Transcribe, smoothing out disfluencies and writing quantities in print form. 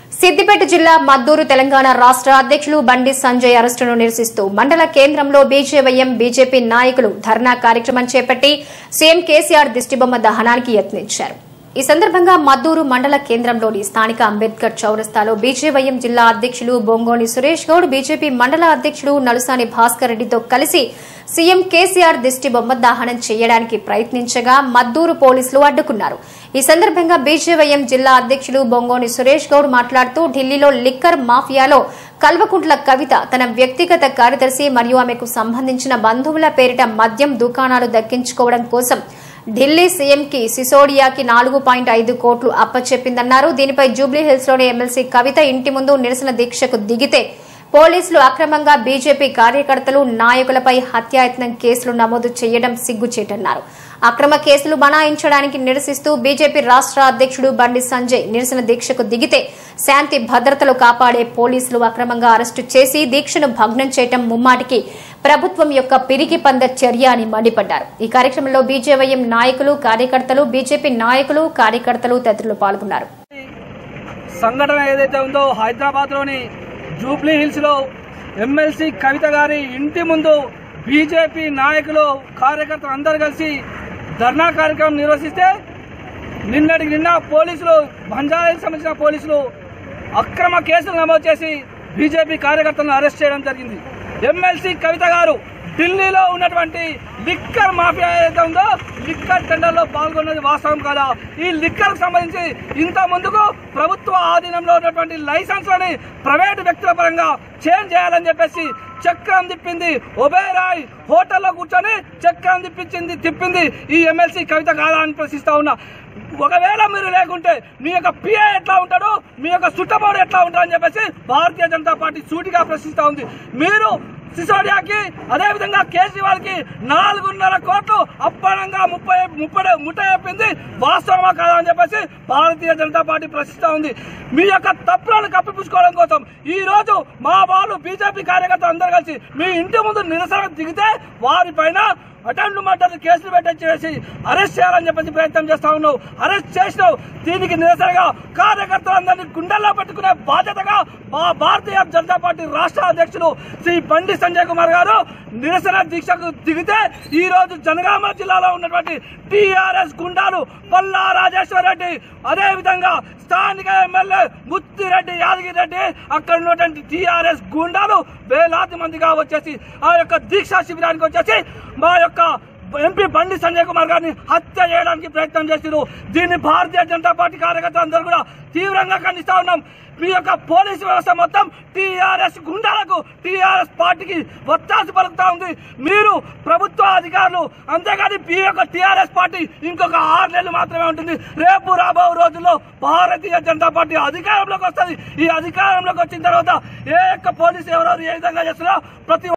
సిద్దిపేట జిల్లా మద్దూరు తెలంగాణ రాష్ట్ర అధ్యక్షులు బండి సంజయ్ అరెస్టును నిరసిస్తూ మండల కేంద్రంలో బీజేవైఎం బీజేపీ నాయకులు ధర్నా కార్యక్రమం చేపట్టి సీఎం కేసీఆర్ దిష్టిబొమ్మ దహనానికి యత్నించారు. ఈ సందర్భంగా మద్దూరు మండల కేంద్రంలోని స్థానిక అంబేద్కర్ చౌరస్తాలో బీజేవైఎం జిల్లా అధ్యక్షులు బొంగోని సురేష్ గౌడ్, బీజేపీ మండల అధ్యక్షుడు నలుసాని భాస్కర్ రెడ్డితో కలిసి సీఎం కేసీఆర్ దిష్టిబొమ్మ దహనం చేయడానికి ప్రయత్నించగా మద్దూరు పోలీసులు అడ్డుకున్నారు. ఈ సందర్భంగా బీజేవైఎం జిల్లా అధ్యక్షులు బొంగోని సురేష్ గౌడ్ మాట్లాడుతూ ఢిల్లీలో లిక్కర్ మాఫియాలో కల్వకుంట్ల కవిత తన వ్యక్తిగత కార్యదర్శి మరియు ఆమెకు సంబంధించిన బంధువుల పేరిట మద్యం దుకాణాలు దక్కించుకోవడం కోసం ఢిల్లీ సీఎంకి సిసోడియాకి 4.5 కోట్లు అప్పచెప్పిందన్నారు. దీనిపై జూబ్లీహిల్స్లోని ఎమ్మెల్సీ కవిత ఇంటి ముందు నిరసన దీక్షకు దిగితే పోలీసులు అక్రమంగా బీజేపీ కార్యకర్తలు నాయకులపై హత్యాయత్నం కేసులు నమోదు చేయడం సిగ్గుచేటన్నారు. అక్రమ కేసులు బనాయించడానికి నిరసిస్తూ బీజేపీ రాష్ట్ర అధ్యక్షుడు బండి సంజయ్ నిరసన దీక్షకు దిగితే శాంతి భద్రతలు కాపాడే పోలీసులు అక్రమంగా అరెస్టు చేసి దీక్షను భగ్నం చేయడం ముమ్మాటికి ప్రభుత్వం యొక్క పిరికి పంద చర్య అని మండిపడ్డారు. ఈ కార్యక్రమంలో బీజేవైఎం నాయకులు, కార్యకర్తలు, బీజేపీ నాయకులు, కార్యకర్తలు తదితరులు పాల్గొన్నారు. సంఘటన ఏదైతే ఉందో హైదరాబాద్ లోని జూబ్లీ హిల్స్ లో ఎమ్మెల్సీ కవిత గారి ఇంటి ముందు బీజేపీ నాయకులు, కార్యకర్తలు అందరూ కలిసి ధర్నా కార్యక్రమం నిర్వహిస్తే నిన్న పోలీసులు, బంజారాలకు సంబంధించిన పోలీసులు అక్రమ కేసులు నమోదు చేసి బీజేపీ కార్యకర్తలను అరెస్ట్ చేయడం జరిగింది. ఎమ్మెల్సీ కవిత గారు ఢిల్లీలో ఉన్నటువంటి లిక్కర్ మాఫియా ఏదైతే ఉందో లిక్కర్ టెండర్లో పాల్గొన్నది వాస్తవం కాదా? ఈ లిక్కర్ కు సంబంధించి ఇంత ముందుకు ప్రభుత్వ ఆధీనంలో ఉన్నటువంటి లైసెన్స్లని ప్రైవేటు వ్యక్తుల పరంగా చేంజ్ చేయాలని చెప్పేసి చక్రం తిప్పింది. ఒబేరాయ్ హోటల్లో కూర్చొని చక్రం తిప్పింది ఈ ఎమ్మెల్సీ కవిత కాదా అని ప్రశ్నిస్తా ఉన్నా. ఒకవేళ మీరు లేకుంటే మీ యొక్క పిఏ ఎట్లా ఉంటాడు, మీ యొక్క సుట్టబోడు ఎట్లా ఉంటాడు అని చెప్పేసి భారతీయ జనతా పార్టీ సూటిగా ప్రశ్నిస్తా ఉంది. మీరు సిసోడియాకి, అదేవిధంగా కేజ్రీవాల్ కి 4.5 కోట్లు అప్పనంగా ముట్ట చెప్పింది వాస్తవమా కాదా అని చెప్పేసి భారతీయ జనతా పార్టీ ప్రశ్నిస్తా ఉంది. మీ యొక్క తప్పులను కప్పిపుచ్చుకోవడం కోసం ఈ రోజు మా వాళ్ళు బీజేపీ కార్యకర్తలు అందరూ కలిసి మీ ఇంటి ముందు నిరసన దిగితే వారిపైన అటెంప్ట్ మర్డర్ కేసులు పెట్టేసి అరెస్ట్ చేయాలని చెప్పేసి ప్రయత్నం చేస్తా ఉన్నావు. అరెస్ట్ చేసినావు. దీనికి నిరసనగా కార్యకర్తలందరినీ గుండెల్లో పెట్టుకునే బాధ్యతగా మా భారతీయ జనతా పార్టీ రాష్ట్ర అధ్యక్షులు శ్రీ బండి సంజయ్ కుమార్ గారు నిరసన దీక్షకు దిగితే ఈ రోజు జనగామ జిల్లాలో ఉన్నటువంటి టీఆర్ఎస్ గుండాలు పల్లా రాజేశ్వర్ రెడ్డి, అదేవిధంగా స్థానిక ఎమ్మెల్యే ముత్తిరెడ్డి యాదగిరి రెడ్డి, అక్కడ ఉన్నటువంటి టీఆర్ఎస్ గుండాలు వేలాది మందిగా వచ్చేసి ఆ యొక్క దీక్షా శిబిరానికి వచ్చేసి మా యొక్క ఎంపీ బండి సంజయ్ కుమార్ గారిని హత్య చేయడానికి ప్రయత్నం చేశారు. దీన్ని భారతీయ జనతా పార్టీ కార్యకర్తలు అందరూ కూడా తీవ్రంగా ఖండిస్తా ఉన్నాం. మీ యొక్క పోలీసు వ్యవస్థ మొత్తం టీఆర్ఎస్ గుండాలకు, టీఆర్ఎస్ పార్టీకి ఒత్తాసు పలుకుతా ఉంది. మీరు ప్రభుత్వ అధికారులు, అంతేగాని మీ యొక్క టీఆర్ఎస్ పార్టీ ఇంకొక 6 నెలలు మాత్రమే ఉంటుంది. రేపు రాబో రోజుల్లో భారతీయ జనతా పార్టీ అధికారంలోకి వస్తుంది. ఈ అధికారంలోకి వచ్చిన తర్వాత ఏ యొక్క పోలీసు ఎవరెవరు ఏ విధంగా చేస్తున్నారో ప్రతి